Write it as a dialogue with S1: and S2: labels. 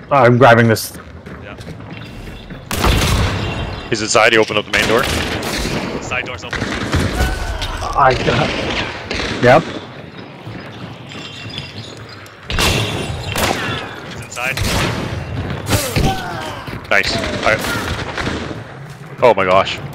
S1: I'm grabbing this.
S2: Yeah.
S3: He's inside, he opened up the main door.
S2: Side door's open.
S1: I got. Yep.
S2: He's inside.
S3: Nice. Oh my gosh.